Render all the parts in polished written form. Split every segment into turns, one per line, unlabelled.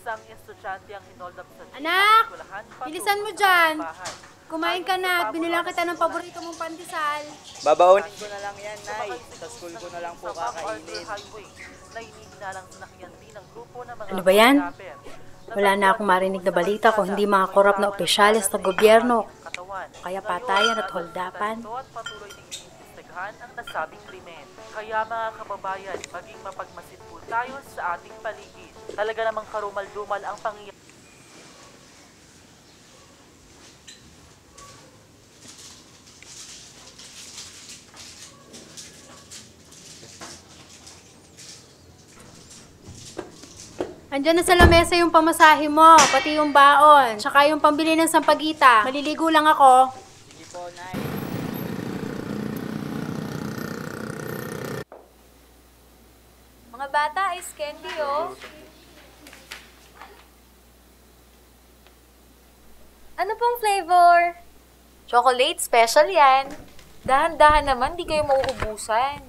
Isang estudyante ang hinold up sa
Anak! Bilisan mo dyan! Kumain ka na at binilang kita ng paborito mong pandesal.
Babaunin ko na lang yan, Nay. Sa school ko na lang po kakainin.
Ano ba yan? Wala na akong marinig na balita kung hindi mga korap na opisyalis ng gobyerno. Kaya patayan at holdapan.
Ang nasabing krimen. Kaya mga kababayan, maging mapagmasid po tayo sa ating paligid. Talaga namang karumal-dumal ang pangyayari.
Andiyan na sa lamesa yung pamasahe mo, pati yung baon, tsaka yung pambili ng sampagita. Maliligo lang ako.
Sige po, Nay.
Mga bata, ice candy, oh. Ano pong flavor? Chocolate, special yan. Dahan-dahan naman, di kayo mauubusan.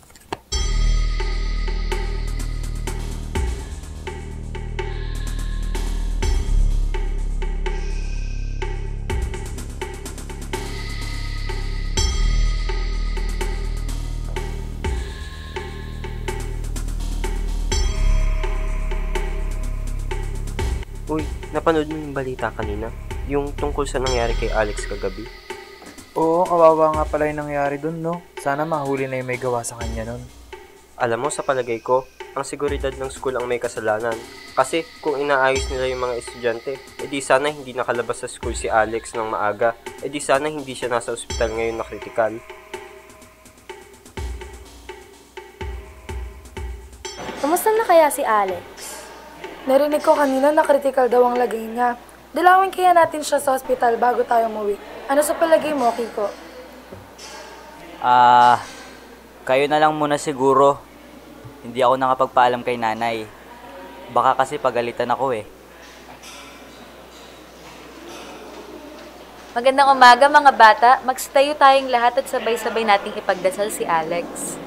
Uy, napanood mo yung balita kanina? Yung tungkol sa nangyari kay Alex kagabi?
Oo, kawawa nga pala yung nangyari dun, no? Sana mahuli na yung may gawa sa kanya nun.
Alam mo, sa palagay ko, ang seguridad ng school ang may kasalanan. Kasi kung inaayos nila yung mga estudyante, edi sana hindi nakalabas sa school si Alex ng maaga, edi sana hindi siya nasa ospital ngayon na kritikal.
Kamusta na kaya si Alex?
Narinig ko kanina na critical daw ang lagay niya. Dalawin kaya natin siya sa ospital bago tayo umuwi. Ano sa palagay mo, Kiko?
Kayo na lang muna siguro. Hindi ako nakapagpaalam kay nanay. Baka kasi pagalitan ako eh.
Magandang umaga mga bata. Magstayo tayong lahat at sabay-sabay nating ipagdasal si Alex.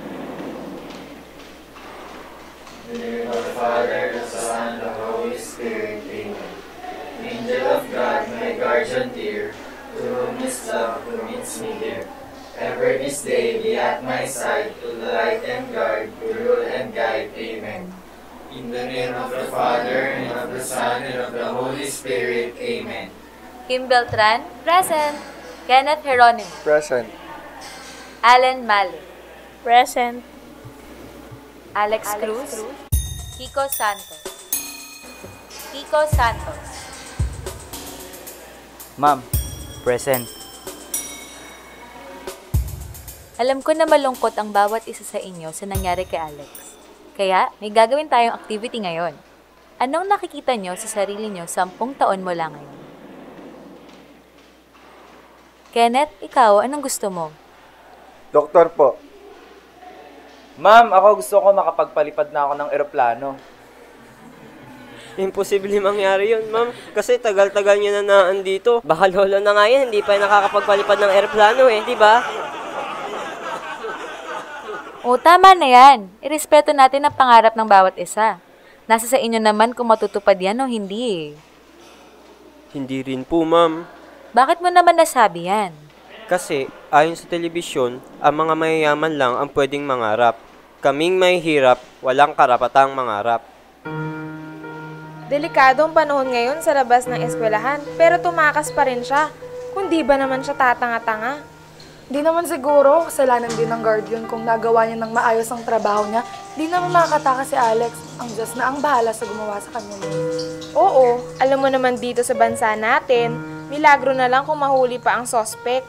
In the name of the Father, the Son, the Holy Spirit. Amen. Angel of God, my guardian dear, to whom is love, who meets me here. Ever this day be at my side, to light and guard, to rule and guide. Amen. In the name of the Father, and of the Son, and of the Holy Spirit. Amen.
Kim Beltran, present. Kenneth Geronimo,
Present.
Alan Malik,
Present.
Alex Cruz, Kiko Santos. Kiko Santos.
Ma'am, present.
Alam ko na malungkot ang bawat isa sa inyo sa nangyari kay Alex. Kaya, may gagawin tayong activity ngayon. Anong nakikita nyo sa sarili nyo 10 taon mo lang ngayon? Kenneth, ikaw, anong gusto mo?
Doktor po. Ma'am, ako gusto ko makapagpalipad na ako ng eroplano.
Imposible mangyari yun, ma'am. Kasi tagal-tagal niya na naandito. Baka lolo na nga yan, hindi pa nakakapagpalipad ng eroplano eh, di ba?
O, tama na yan. Irespeto natin ang pangarap ng bawat isa. Nasa sa inyo naman kung matutupad yan o hindi eh.
Hindi rin po, ma'am.
Bakit mo naman nasabi yan?
Kasi, ayon sa telebisyon, ang mga mayayaman lang ang pwedeng mangarap. Kaming may hirap, walang karapatang mangarap.
Delikadong panahon ngayon sa labas ng eskwelahan, pero tumakas pa rin siya. Kung di ba naman siya tatanga-tanga?
Di naman siguro, kasalanan din ng guard yun kung nagawa niya ng maayos ang trabaho niya. Di naman makakataka si Alex. Ang Diyos na ang bahala sa gumawa sa kanya niya.
Oo, alam mo naman dito sa bansa natin, milagro na lang kung mahuli pa ang sospek.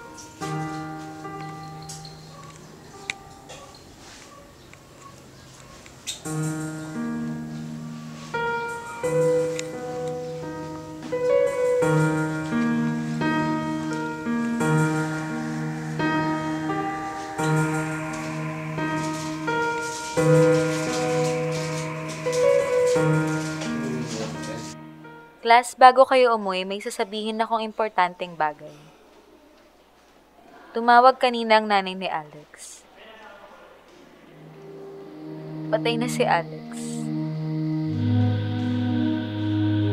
Class, bago kayo umuwi, may sasabihin akong importanteng bagay. Tumawag kanina ang nanay ni Alex. Patay na si Alex.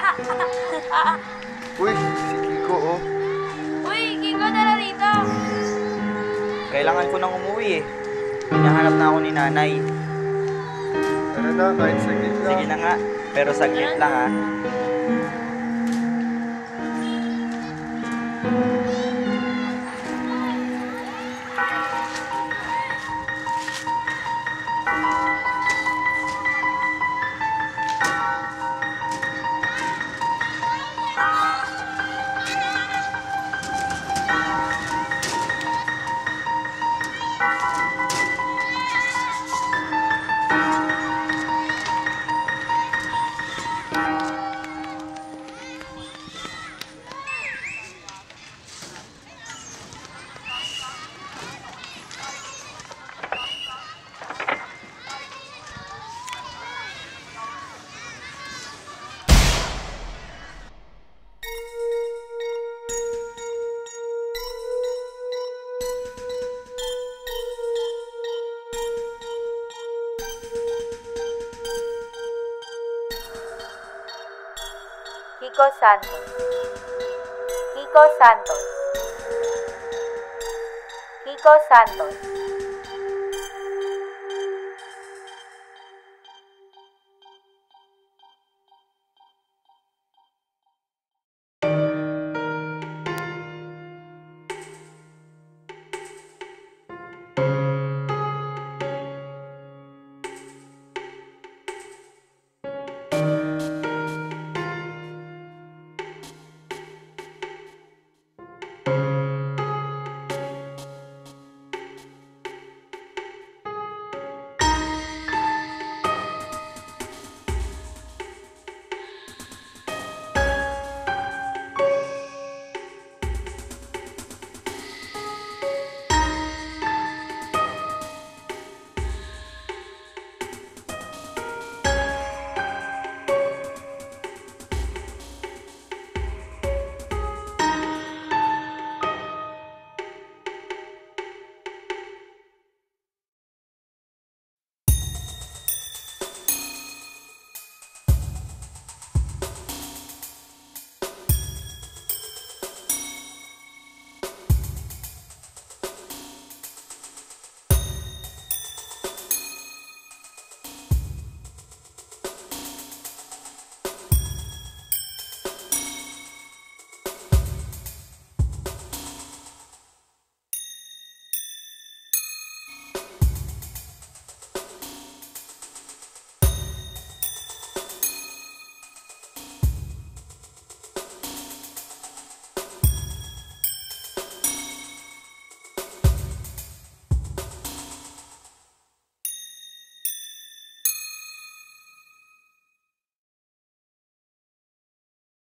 Uy, si Kiko, oh.
Uy, Kiko, tara rito!
Kailangan ko nang umuwi eh. Hinahanap na ako ni nanay.
Tara na, kahit saglit lang.
Sige na nga, pero saglit lang ah.
Kiko Santos. Kiko Santos. Kiko Santos.